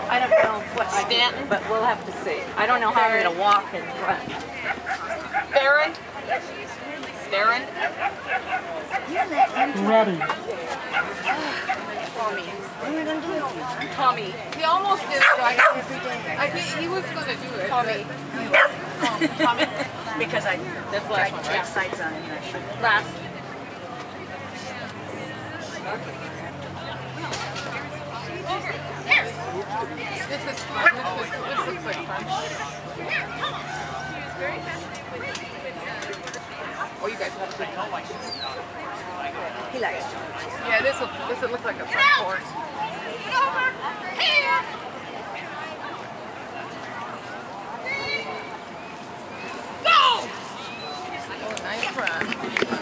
I don't know what I Stanton, do, but we'll have to see. I don't know how I'm going to walk and run. Barron, Barron, Ready. Tommy. What am I going to do with you? Tommy. He almost did it. So I think he was going to do it. Tommy. Tommy. Because I That's the last one, checked right? sights on him. Last. This is fun. This looks like fun. Oh, you guys have a good time. He likes George. Yeah, this will look like a fun course. Go! Oh, nice run.